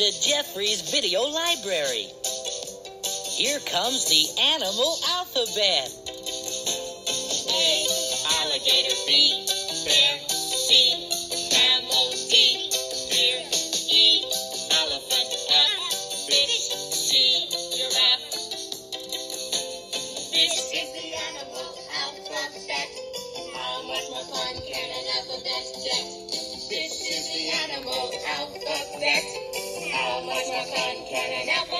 to Geoffrey's video library. Here comes the animal alphabet. A, alligator. B, bear. C, camel. D, deer. E, elephant. F, fish. G, giraffe. This is the animal alphabet. How much more fun can an alphabet get? This is the animal alphabet. How much more fun can an alphabet